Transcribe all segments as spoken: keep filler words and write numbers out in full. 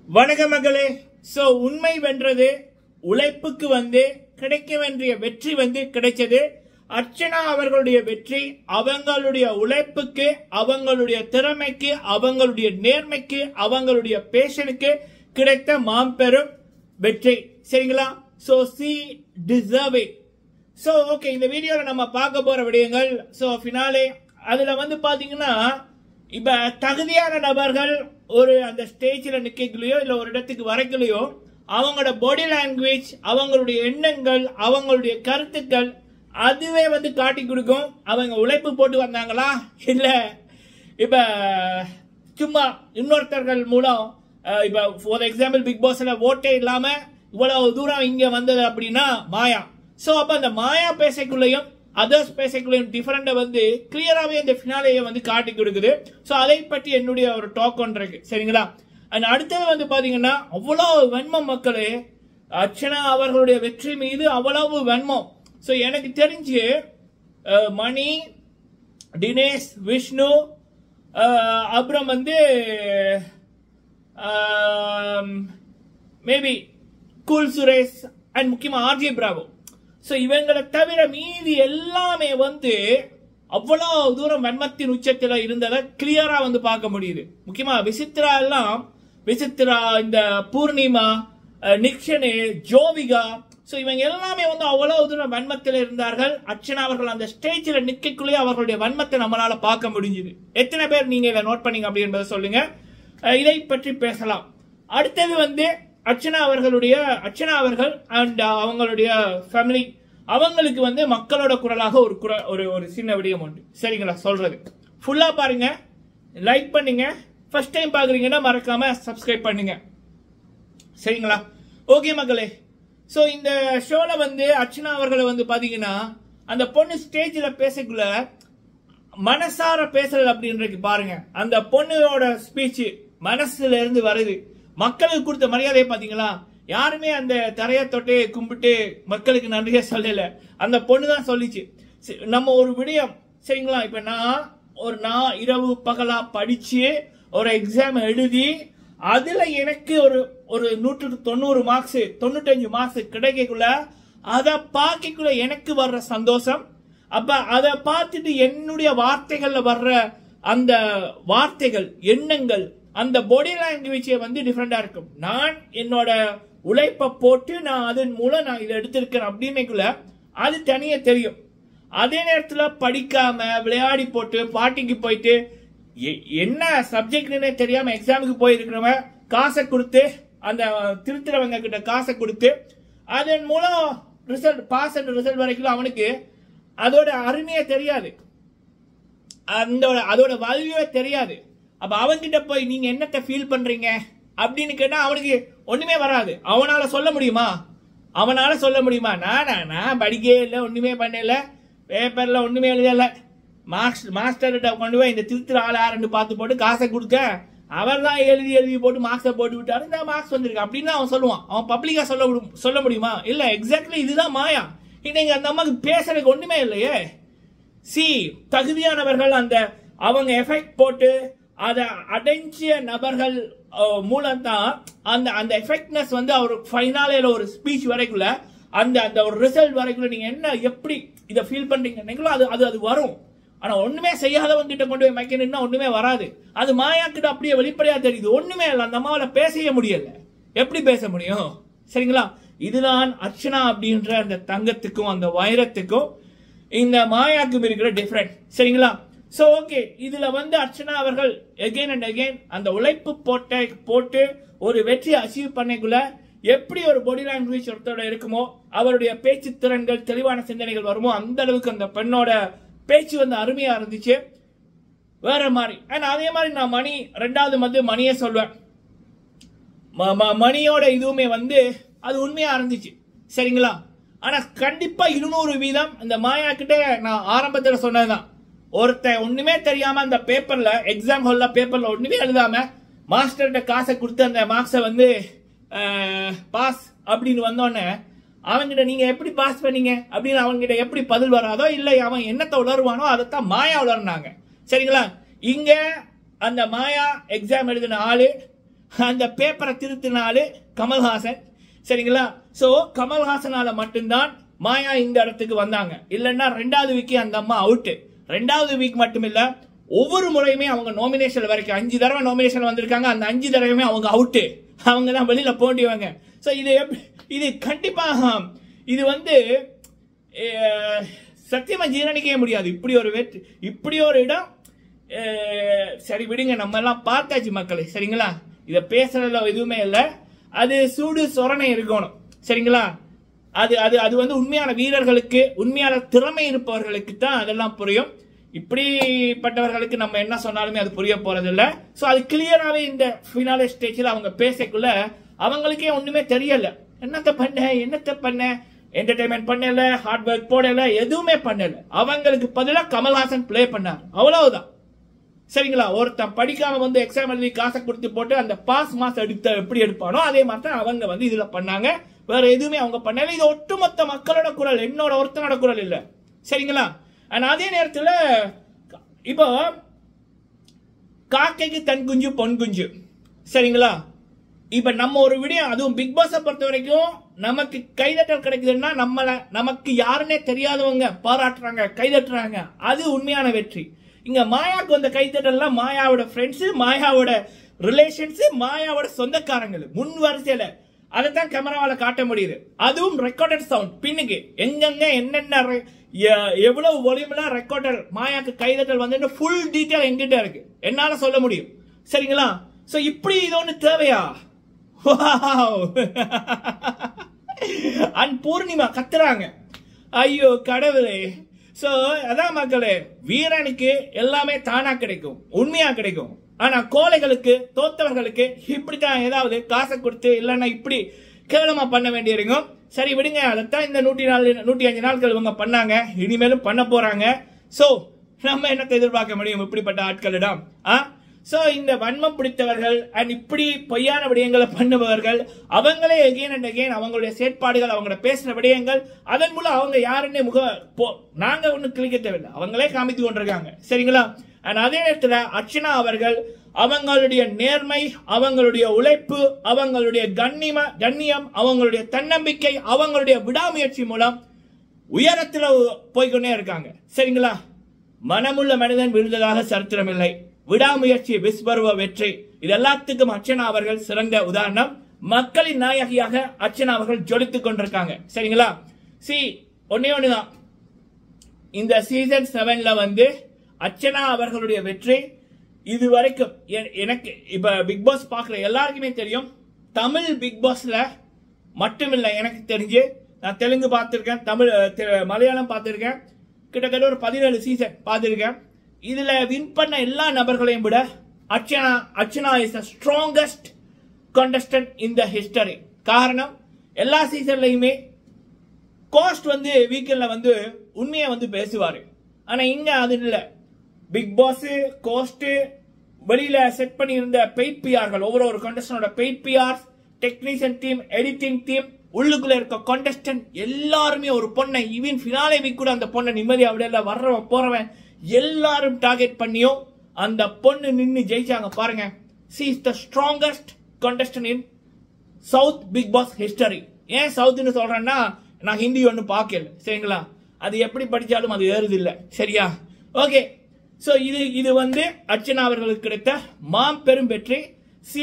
வணக்கம் மகளே. சோ உண்மை வென்றது, உழைப்புக்கு வந்து கிடைக்க வேண்டிய வெற்றி வந்து கிடைச்சது. அர்ச்சனா அவர்களுடைய வெற்றி அவங்களுடைய உழைப்புக்கு, அவங்களுடைய திறமைக்கு, அவங்களுடைய நேர்மைக்கு, அவங்களுடைய பேஷனுக்கு கிடைத்த மாம்பெரும் வெற்றி. சரிங்களா? So she deserve it. So okay, இந்த வீடியோல நம்ம பார்க்க போற விடயங்கள் சோ ஃபினாலே அதுல வந்து பாத்தீங்கன்னா, இப்ப தகுதியான நபர்கள் ஒரு அந்த ஸ்டேஜ்ல நிக்கலையோ இல்ல ஒரு இடத்துக்கு வரைக்கலையோ அவங்களோட பாடி லாங்குவேஜ், அவங்களுடைய எண்ணங்கள், அவங்களுடைய கருத்துக்கள் அதுவே வந்து காட்டி கொடுக்கும் அவங்க உழைப்பு போட்டு வந்தாங்களா இல்ல இப்ப சும்மா இன்னொருத்தர்கள் மூலம். இப்ப ஃபார் எக்ஸாம்பிள் பிக் பாஸ்ல ஓட்டே இல்லாம இவ்வளவு தூரம் இங்க வந்தது அப்படின்னா மாயா. சோ அப்ப அந்த மாயா பேசைக்குள்ளேயும் அதர்ஸ் பேசைக்குள்ளேயும் டிஃபரெண்ட வந்து கிளியராகவே இந்த ஃபினாலேயை வந்து காட்டி கொடுக்குது. ஸோ அதை பற்றி என்னுடைய ஒரு டாக் ஒன்று இருக்கு. சரிங்களா? அண்ட் அடுத்தது வந்து பாத்தீங்கன்னா, அவ்வளவு வெண்மம் மக்களே, அர்ச்சனா அவர்களுடைய வெற்றி மீது அவ்வளவு வெண்மம். ஸோ எனக்கு தெரிஞ்சு மணி, தினேஷ், விஷ்ணு, அப்புறம் வந்து மேபி கூல் சுரேஷ் அண்ட் முக்கியமா ஆர்ஜே பிராவோ. ஸோ இவங்களை தவிர மீதி எல்லாமே வந்து அவ்வளவு தூரம் வன்மத்தின் உச்சத்தில் இருந்ததை கிளியரா வந்து பார்க்க முடியுது. முக்கியமா விசித்ரா எல்லாம், விசித்ரா, இந்த பூர்ணிமா, நிக்ஷனு, ஜோவிகா, ஸோ இவங்க எல்லாமே வந்து அவ்வளவு தூரம் வன்மத்தில் இருந்தார்கள். அர்ச்சனா அவர்கள் அந்த ஸ்டேஜில் நிற்கக்குள்ளேயே அவர்களுடைய வன்மத்தை நம்மளால பார்க்க முடிஞ்சுது. எத்தனை பேர் நீங்க இதை நோட் பண்ணீங்க அப்படி என்பதை சொல்லுங்க. இதை பற்றி பேசலாம். அடுத்தது வந்து அர்ச்சனா அவர்களுடைய அர்ச்சனா அவர்கள் அண்ட் அவங்களுடைய ஃபேமிலி, அவங்களுக்கு வந்து மக்களோட குரலாக ஒரு குரல், ஒரு ஒரு சின்ன விடயம் உண்டு. சரிங்களா? சொல்றது ஃபுல்லா பாருங்க, லைக் பண்ணுங்க. ஃபர்ஸ்ட் டைம் பாக்குறீங்கன்னா மறக்காம சப்ஸ்கிரைப் பண்ணுங்க. சரிங்களா? ஓகே மக்களே. சோ இந்த ஷோல வந்து அர்ச்சனா அவர்களை வந்து பாத்தீங்கன்னா, அந்த பொண்ணு ஸ்டேஜ்ல பேசக்குள்ள மனசார பேசுறது அப்படின்றது பாருங்க. அந்த பொண்ணோட ஸ்பீச் மனசுல இருந்து வருது. மக்களுக்கு கொடுத்த மரியாதையை பாத்தீங்களா? யாருமே அந்த தரைய தொட்டு கும்பிட்டு மக்களுக்கு நன்றியா சொல்லல. அந்த பொண்ணு தான் சொல்லிச்சு. நம்ம ஒரு விடயம், சரிங்களா, இப்ப நான் ஒரு நான் இரவு பகலா படிச்சு ஒரு எக்ஸாம் எழுதி அதுல எனக்கு ஒரு ஒரு நூற்றுக்கு தொண்ணூறு மார்க்ஸ், தொண்ணூத்தஞ்சு மார்க்ஸ் கிடைக்கக்குள்ள அதை பார்க்கக்குள்ள எனக்கு வர்ற சந்தோஷம், அப்ப அதை பார்த்துட்டு என்னுடைய வார்த்தைகள்ல வர்ற அந்த வார்த்தைகள், எண்ணங்கள், அந்த பாடி லாங்குவேஜ் வந்து டிஃபரெண்டா இருக்கும். நான் என்னோட உழைப்பை போட்டு நான் அதன் மூலம் நான் இதை எடுத்திருக்கிறேன் அப்படின்னுக்குள்ள அது தனியே தெரியும். அதே நேரத்துல படிக்காம விளையாடி போட்டு பாட்டிக்கு போயிட்டு என்ன சப்ஜெக்ட்னே தெரியாம எக்ஸாமுக்கு போயிருக்கிறவன் காசை கொடுத்து, அந்த திருத்துறவங்க கிட்ட காசை கொடுத்து அதன் மூலம் ரிசல்ட் பாஸ் அண்ட் ரிசல்ட் வரைக்கும் அவனுக்கு அதோட அருமையே தெரியாது, அந்த அதோட வேல்யூவே தெரியாது. அப்ப அவன்கிட்ட போய் நீங்க என்னத்தை ஃபீல் பண்றீங்க அப்படின்னு கேட்டா அவனுக்கு ஒண்ணுமே வராது. அவனால சொல்ல முடியுமா? அவனால சொல்ல முடியுமா? நானா நான் படிக்கவே இல்லை, ஒண்ணுமே பண்ணல, பேப்பர்ல ஒண்ணுமே எழுதல, மாஸ்டர் மாஸ்டர்கிட்ட கொண்டு போய் இந்த திருத்திர ஆள் யாருன்னு பார்த்து போட்டு காசை கொடுக்க அவர் தான் எழுதி எழுதி போட்டு மார்க்ஸை போட்டு விட்டாரு, இந்த மார்க்ஸ் வந்திருக்கு அப்படின்னு அவன் சொல்லுவான். அவன் பப்ளிக்கா சொல்ல சொல்ல முடியுமா? இல்ல. எக்ஸாக்ட்லி இதுதான் மாயா. இன்னைக்கு அந்த அம்மாக்கு பேசுறதுக்கு ஒண்ணுமே இல்லையே. சி தகுதியானவர்கள் அந்த அவங்க எஃபெக்ட் போட்டு அதை அடைஞ்ச நபர்கள் மூலம் தான் அந்த அந்த எஃபெக்ட்னஸ் வந்து அவர் ஃபைனாலேல ஒரு ஸ்பீச் வரைக்குள்ள அந்த அந்த ஒரு ரிசல்ட் வரைக்குள்ள நீங்க என்ன எப்படி இதை ஃபீல் பண்றீங்க அது அது அது வரும். ஆனா ஒண்ணுமே செய்யாதவங்க கிட்ட கொண்டு போய் மைக்கணும்னா ஒண்ணுமே வராது. அது மாயா கிட்ட அப்படியே வெளிப்படையா தெரியுது. ஒண்ணுமே இல்லை, அந்த அம்மாவால பேசவே முடியல. எப்படி பேச முடியும்? சரிங்களா? இதுதான் அர்ச்சனா அப்படின்ற அந்த தங்கத்துக்கும் அந்த வைரத்துக்கும் இந்த மாயாக்கும் இருக்கிற டிஃபரெண்ட். சரிங்களா? சோ ஓகே, இதுல வந்து அர்ச்சனா அவர்கள் அகைன் அண்ட் அகைன் அந்த உழைப்பு போட்ட போட்டு ஒரு வெற்றியை அச்சீவ் பண்ணக்குள்ள எப்படி ஒரு பாடி லாங்குவேஜ் ஒருத்தோட இருக்குமோ, அவருடைய பேச்சு திறன்கள், தெளிவான சிந்தனைகள் வருமோ, அந்த அளவுக்கு அந்த பெண்ணோட பேச்சு வந்து அருமையா இருந்துச்சு, வேற மாதிரி. அண்ட் அதே மாதிரி நான் மணி ரெண்டாவது வந்து மணியே சொல்வேன். மணியோட இதுவுமே வந்து அது உண்மையா இருந்துச்சு. சரிங்களா? ஆனா கண்டிப்பா இருநூறு வீதம் இந்த மாயா கிட்ட நான் ஆரம்பத்துல சொன்னதுதான். ஒருத்தன் ஒண்ணுமே தெரியாம அந்த பேப்பர்ல எக்ஸாம் ஹால்ல பேப்பர்ல ஒண்ணுமே எழுதாம மாஸ்டர்கிட்ட காசை கொடுத்து அந்த மார்க்ஸை வந்து பாஸ் அப்படின்னு வந்தோடனே அவன்கிட்ட நீங்க எப்படி பாஸ் பண்ணீங்க அப்படின்னு அவன்கிட்ட எப்படி பதில் வராதோ, இல்லை அவன் என்னத்தை உளருவானோ அதைத்தான் மாயா உளர்னாங்க. சரிங்களா? இங்க அந்த மாயா எக்ஸாம் எழுதின ஆளு அந்த பேப்பரை திருத்தினாலே கமல்ஹாசன். சரிங்களா? சோ கமல்ஹாசனால மட்டும்தான் மாயா இந்த இடத்துக்கு வந்தாங்க. இல்லைன்னா ரெண்டாவது வீக் அந்த அம்மா அவுட். ரெண்டாவது வீக் மட்டும் இல்ல, ஒவ்வொரு முறையுமே அவங்க நாமினேஷன் வரைக்கும் அஞ்சு தடவை நாமினேஷன் வந்திருக்காங்க. அந்த அஞ்சு தடவையுமே அவங்க அவுட். அவங்க தான் வெளியில போண்டியவங்க. ஸோ இது இது கண்டிப்பாக இது வந்து சத்தியமா ஜீரணிக்கவே முடியாது. இப்படி ஒரு வெற்றி, இப்படி ஒரு இடம். சரி விடுங்க, நம்ம எல்லாம் பார்த்தாச்சு மக்களே. சரிங்களா? இதை பேசுறதுல எதுவுமே இல்லை. அது சூடு சொரணை இருக்கணும். சரிங்களா? அது அது அது வந்து உண்மையான வீரர்களுக்கு, உண்மையான திறமை இருப்பவர்களுக்கு தான் அதெல்லாம் புரியும். இப்படிப்பட்டவர்களுக்கு நம்ம என்ன சொன்னாலுமே அது புரிய போறது இல்லை. ஸோ அது கிளியராகவே இந்த ஃபினாலே ஸ்டேஜில் அவங்க பேசக்குள்ள அவங்களுக்கே ஒண்ணுமே தெரியல. என்னத்த பண்ண என்னத்த பண்ண என்டர்டைன்மெண்ட் பண்ணல, ஹார்ட் ஒர்க் போடல, எதுவுமே பண்ணல. அவங்களுக்கு பதிலாக கமல்ஹாசன் பிளே பண்ணார், அவ்வளவுதான். சரிங்களா? ஒருத்தன் படிக்காம வந்து எக்ஸாம் எழுதி காசை கொடுத்து போட்டு அந்த பாஸ் மாஸ் எடுத்த எப்படி எடுப்பானோ அதே மாதிரி தான் அவங்க வந்து இதுல பண்ணாங்க. வேற எதுவுமே அவங்க பண்ணல. இது ஒட்டுமொத்த மக்களோட குரல், என்னோட ஒருத்தனோட குரல் இல்ல. சரிங்களா? அதே நேரத்தில் இப்போ காக்கைக்கு தன் குஞ்சு பொன் குஞ்சு. சரிங்களா? இப்ப நம்ம ஒரு விடயம், அதுவும் பிக் பாஸை பொறுத்த வரைக்கும் நமக்கு கைதட்டல் கிடைக்குதுன்னா நம்மள நமக்கு யாருன்னே தெரியாதவங்க பாராட்டுறாங்க, கைதட்டுறாங்க, அது உண்மையான வெற்றி. இங்க மாயாவுக்கு வந்த கைத்தட்டல்லாம் மாயாவோட ஃப்ரெண்ட்ஸ், மாயாவோட ரிலேஷன்ஸ், மாயாவோட சொந்தக்காரங்கள் முன் வரிசையில அதைத்தான் கேமராவால காட்ட முடியுது. அதுவும் ரெக்கார்டட் சவுண்ட் பின்னுக்கு எங்கெங்க என்னென்ன எவ்வளவு வால்யூம்லாம் ரெக்கார்டர் மாயாக்கு கைதட்டல் வந்து ஃபுல் டீடைல் எங்கிட்ட இருக்கு, என்னால சொல்ல முடியும். சரிங்களா? சோ இப்படி இது ஒண்ணு தேவையா? அண்ட் பூர்ணிமா கத்துறாங்க, ஐயோ கடவுளே. சோ அதான் மக்களே, வீரனுக்கு எல்லாமே தானா கிடைக்கும், உண்மையா கிடைக்கும். ஆனா கோழைகளுக்கு, தோத்தவர்களுக்கு இப்படித்தான் ஏதாவது காசை கொடுத்து இல்லைன்னா இப்படி கேவலமா பண்ண வேண்டியிருக்கும். சரி விடுங்க, அதைத்தான் இந்த நூற்றி நாலு நூற்றி அஞ்சு நாட்கள் இவங்க பண்ணாங்க, இனிமேலும் பண்ண போறாங்க. சோ நம்ம என்னத்தை எதிர்பார்க்க முடியும் இப்படிப்பட்ட ஆட்களிடம்? சோ இந்த வன்மம் பிடித்தவர்கள் அண்ட் இப்படி பொய்யான விடயங்களை பண்ணுபவர்கள் அவங்களே அகெயின் அண்ட் அகெயின் அவங்களுடைய செயற்பாடுகள், அவங்களோட பேசுற விடயங்கள், அதன் மூலம் அவங்க யாருன்னே முக நாங்க ஒன்னும் கிளிக்க தேவையில்லை, அவங்களே காமித்து கொண்டிருக்காங்க. சரிங்களா? அண்ட் அதே நேரத்தில் அர்ச்சனா அவர்கள் அவங்களுடைய நேர்மை, அவங்களுடைய உழைப்பு, அவங்களுடைய கண்ணிம கண்ணியம், அவங்களுடைய தன்னம்பிக்கை, அவங்களுடைய விடாமுயற்சி மூலம் உயரத்தில் போய்கொண்டே இருக்காங்க. சரிங்களா? மனமுள்ள மனிதன் விழுந்ததாக சரித்திரம் இல்லை, விடாமுயற்சி விஸ்வருவ வெற்றி. இது எல்லாத்துக்கும் அர்ச்சனா அவர்கள் சிறந்த உதாரணம். மக்களின் நாயகியாக அர்ச்சனா அவர்கள் ஜொலித்துக் கொண்டிருக்காங்க. சரிங்களா? சி ஒன்னே ஒண்ணுதான், இந்த சீசன் செவன்ல வந்து அர்ச்சனா அவர்களுடைய வெற்றி இது வரைக்கும் எனக்கு இப்ப பிக் பாஸ் பாக்குற எல்லாருக்குமே தெரியும். தமிழ் பிக் பாஸ்ல மட்டுமில்லை, எனக்கு தெரிஞ்சு நான் தெலுங்கு பார்த்திருக்கேன், தமிழ் மலையாளம் பார்த்திருக்கேன், கிட்டத்தட்ட ஒரு பதினேழு சீசன் பார்த்திருக்கேன். இதுல வின் பண்ண எல்லா நபர்களையும் விட Archana Archana is the strongest contestant in the history. காரணம், எல்லா சீசன்லயுமே கோஸ்ட் வந்து வீக்கெண்ட்ல வந்து உண்மையை வந்து பேசுவாரு. ஆனா இங்க அது இல்ல. பிக் பாஸ் கோஸ்ட் வெளியில செட் பண்ணி இருந்த பெய்ட் பிஆர்கள், ஒவ்வொரு ஒரு கண்டஸ்டன்டோட paid PRs, technician team, editing team, உள்ளுக்குள்ள இருக்க கண்டஸ்டன்ட் எல்லாருமே ஒரு பொண்ணை, ஈவன் ஃபினாலே வீக் கூட அந்த பொண்ணை நிம்மதியா விடல, வர்றவன் போறவன் எல்லாரும் டார்கெட் பண்ணியும் அந்த பொண்ணு நின்னு ஜெயிச்சாங்க பாருங்க. she is the strongest contestant in South Big Boss history. ஏன் சவுத்னு சொல்றேன்னா, நான் ஹிந்தி ஒன்னு பார்க்கல. சரிங்களா? அது எப்படி படிச்சாலும் அது ஏறுது இல்ல. சரியா? ஓகே. சோ இது இது வந்து அர்ச்சனா அவர்களுக்கு கிடைத்த மாம்பெரும் வெற்றி. சி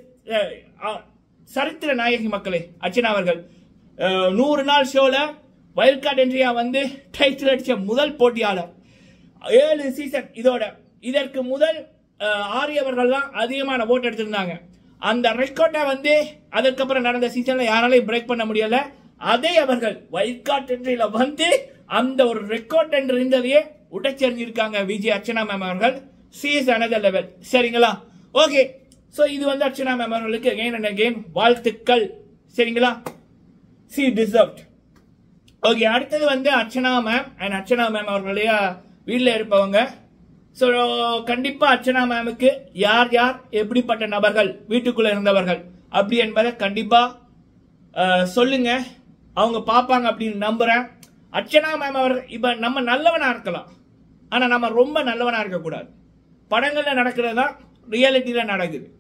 சரித்திர நாயகி மக்களே. அர்ச்சனா அவர்கள் நூறு நாள் ஷோல வைல்ட் கார்டு என்ட்ரியா வந்து டைட்டில் அடிச்ச முதல் போட்டியாளர். ஏழு சீசன் இதோட. இதற்கு முதல் ஆரியவர்கள் தான் அதிகமான ஓட்டு எடுத்திருந்தாங்க. அந்த ரெக்கார்டை வந்து அதுக்கப்புறம் நடந்த சீசன்ல யாராலையும் பிரேக் பண்ண முடியல. அதே அவர்கள் வைல்ட் கார்டு என்ட்ரியில வந்து அந்த ஒரு ரெக்கார்ட் என்று இருந்ததையே உடைச்செறிஞ்சிருக்காங்க விஜய் அர்ச்சனா மேம் அவர்கள். She's another level. சரிங்களா? ஓகே. சோ இது வந்து அர்ச்சனா மேம் அவர்களுக்கு அகைன் அண்ட் அகைன் வாழ்த்துக்கள். சரிங்களா? She deserved. ஓகே. அடுத்தது வந்து Archana ma'am and Archana ma'am அவர்களுடைய வீட்டில் இருப்பவங்க. ஸோ கண்டிப்பா அர்ச்சனா மேமுக்கு யார் யார் எப்படிப்பட்ட நபர்கள் வீட்டுக்குள்ள இருந்தவர்கள் அப்படி என்பதை கண்டிப்பா சொல்லுங்க, அவங்க பார்ப்பாங்க அப்படின்னு நம்புறேன். அர்ச்சனா மேம் அவர்கள் இப்ப நம்ம நல்லவனா இருக்கலாம், ஆனா நம்ம ரொம்ப நல்லவனா இருக்கக்கூடாது. படங்கள்ல நடக்கிறதா ரியாலிட்டியில நடக்குது.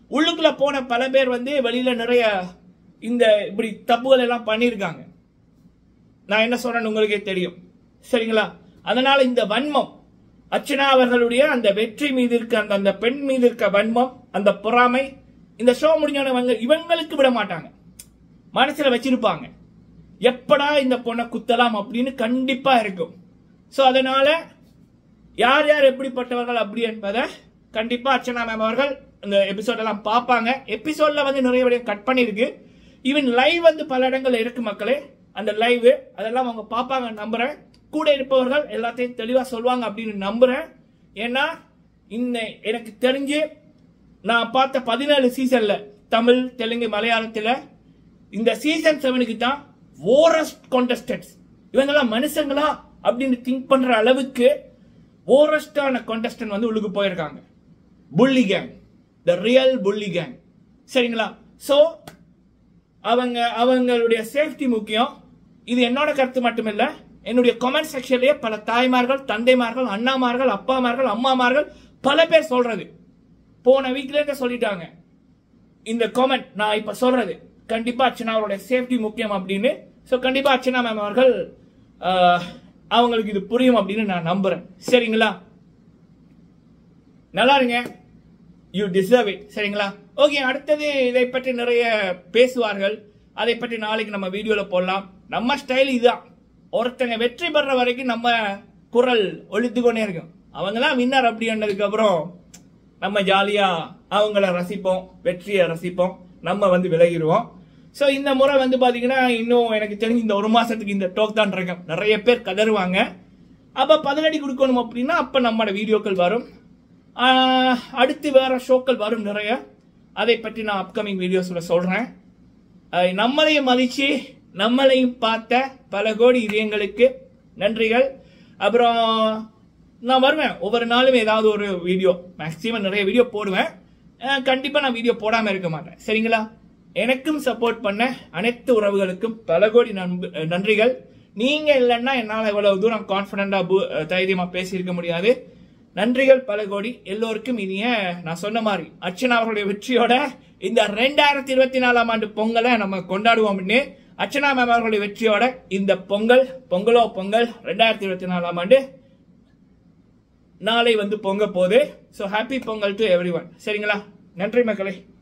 உள்ளுக்குள்ள போன பல பேர் வந்து வெளியில நிறைய இந்த இப்படி தப்புகள் எல்லாம் பண்ணியிருக்காங்க. நான் என்ன சொல்றேன்னு உங்களுக்கே தெரியும், சரிங்களா? அதனால இந்த வன்மம், அர்ச்சனா அவர்களுடைய அந்த வெற்றி மீது இருக்க அந்த அந்த பெண் மீது இருக்க வன்மம், அந்த பொறாமை, இந்த ஷோ முடிஞ்சவங்க இவங்களுக்கு விட மாட்டாங்க, மனசுல வச்சிருப்பாங்க, எப்படா இந்த பொண்ணை குத்தலாம் அப்படின்னு கண்டிப்பா இருக்கும். சோ அதனால யார் யார் எப்படிப்பட்டவர்கள் அப்படி என்பதை கண்டிப்பா அர்ச்சனா மேம் அவர்கள் இந்த எபிசோட் எல்லாம் பார்ப்பாங்க. எபிசோட்ல வந்து நிறைய விட கட் பண்ணிருக்கு, ஈவன் லைவ் வந்து பல இடங்கள்ல இருக்கு மக்களே. அந்த லைவ் அதெல்லாம் அவங்க பார்ப்பாங்க நம்புறேன். கூட இருப்பவர்கள் எல்லாத்தையும் தெளிவா சொல்லுவாங்க அப்படின்னு நம்புறேன். ஏன்னா இந்த எனக்கு தெரிஞ்சு நான் பார்த்த பதினேழு சீசன்ல தமிழ், தெலுங்கு, மலையாளத்துல இந்த சீசன் செவனுக்கு தான் ஓரஸ்ட் கான்டெஸ்டன்ட்ஸ். இவங்கெல்லாம் மனுஷங்களா அப்படின்னு திங்க் பண்ற அளவுக்கு ஓரஸ்டான கான்டெஸ்டன்ட் வந்து உள்ளுக்கு போயிருக்காங்க. Pulli gang, the real Pulli gang, சரிங்களா? சோ அவங்க அவங்களுடைய சேஃப்டி முக்கியம். இது என்னோட கருத்து மட்டுமில்ல, என்னுடைய கமெண்ட் செக்ஷன்லயே பல தாய்மார்கள், தந்தைமார்கள், அண்ணாமார்கள், அப்பாமார்கள், அம்மாமார்கள் பல பேர் சொல்றது, போன வீக்ல இருந்தே சொல்லிட்டாங்க. இந்த கமெண்ட் நான் இப்ப சொல்றது கண்டிப்பா அர்ச்சனாவோட சேஃப்டி முக்கியம் அப்படின்னு. சோ கண்டிப்பா அர்ச்சனா மேம் அவர்கள் அவங்களுக்கு இது புரியும் அப்படின்னு நான் நம்புறேன், சரிங்களா? நல்லா இருங்க, யூ டிசர்வ் இட், சரிங்களா? ஓகே, அடுத்தது இதை பற்றி நிறைய பேசுவார்கள், அதை பற்றி நாளைக்கு நம்ம வீடியோல போடலாம். நம்ம ஸ்டைல் இதுதான், ஒருத்தங்க வெற்றி பெற வரைக்கும் நம்ம குரல் ஒழித்து கொண்டே இருக்கும். அவங்கலாம் வின்னர் அப்படின்றதுக்கு அப்புறம் நம்ம ஜாலியா அவங்கள ரசிப்போம், வெற்றியை ரசிப்போம், நம்ம வந்து விலகிடுவோம். ஸோ இந்த முறை வந்து பாத்தீங்கன்னா இன்னும் எனக்கு தெரிஞ்சு இந்த ஒரு மாசத்துக்கு இந்த டோக் தான் இருக்கும். நிறைய பேர் கதறுவாங்க, அப்ப பதிலடி கொடுக்கணும் அப்படின்னா அப்ப நம்மளோட வீடியோக்கள் வரும், அடுத்து வேற ஷோக்கள் வரும் நிறைய. அதை பற்றி நான் அப்கமிங் வீடியோஸ்ல சொல்றேன். நம்மளையும் மதிச்சு நம்மளையும் பார்த்த பல கோடி இதயங்களுக்கு நன்றிகள். அப்புறம் நான் வருவேன் ஒவ்வொரு நாளும் ஏதாவது ஒரு வீடியோ, மேக்சிமம் நிறைய வீடியோ போடுவேன். கண்டிப்பா நான் வீடியோ போடாம இருக்க மாட்டேன், சரிங்களா? எனக்கும் சப்போர்ட் பண்ண அனைத்து உறவுகளுக்கும் பல கோடி நன்றிகள். நீங்க இல்லைன்னா என்னால் இவ்வளவு தூரம் கான்பிடண்டா தைரியமா பேசியிருக்க முடியாது. நன்றிகள் பல கோடி எல்லோருக்கும். இனிய நான் சொன்ன மாதிரி அர்ச்சனா அவர்களுடைய வெற்றியோட இந்த ரெண்டாயிரத்தி இருபத்தி நாலாம் ஆண்டு பொங்கலை நம்ம கொண்டாடுவோம். அர்ச்சனா மேம் அவர்களுடைய வெற்றியோட இந்த பொங்கல் பொங்கலோ பொங்கல் ரெண்டாயிரத்தி இருபத்தி நாலாம் ஆண்டு நாளை வந்து பொங்க போகுது. So happy Pongal to everyone, சரிங்களா? நன்றி மக்களே.